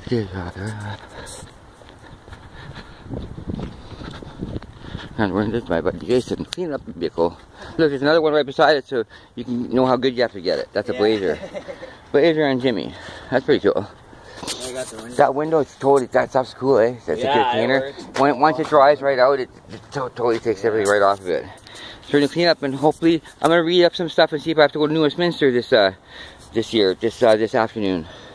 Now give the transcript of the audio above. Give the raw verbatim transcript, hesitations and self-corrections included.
And we're in this my buddy Jason cleaning up the vehicle. Look, there's another one right beside it, so you can know how good you have to get it. That's a yeah. Blazer. Blazer and Jimmy. That's pretty cool. I got the window. That window is totally, that stuff's cool, eh? That's yeah, a good cleaner. When, once it dries right out, it, it totally takes yeah. everything right off of it. So we're gonna clean up, and hopefully I'm gonna read up some stuff and see if I have to go to New Westminster this uh this year, this uh this afternoon.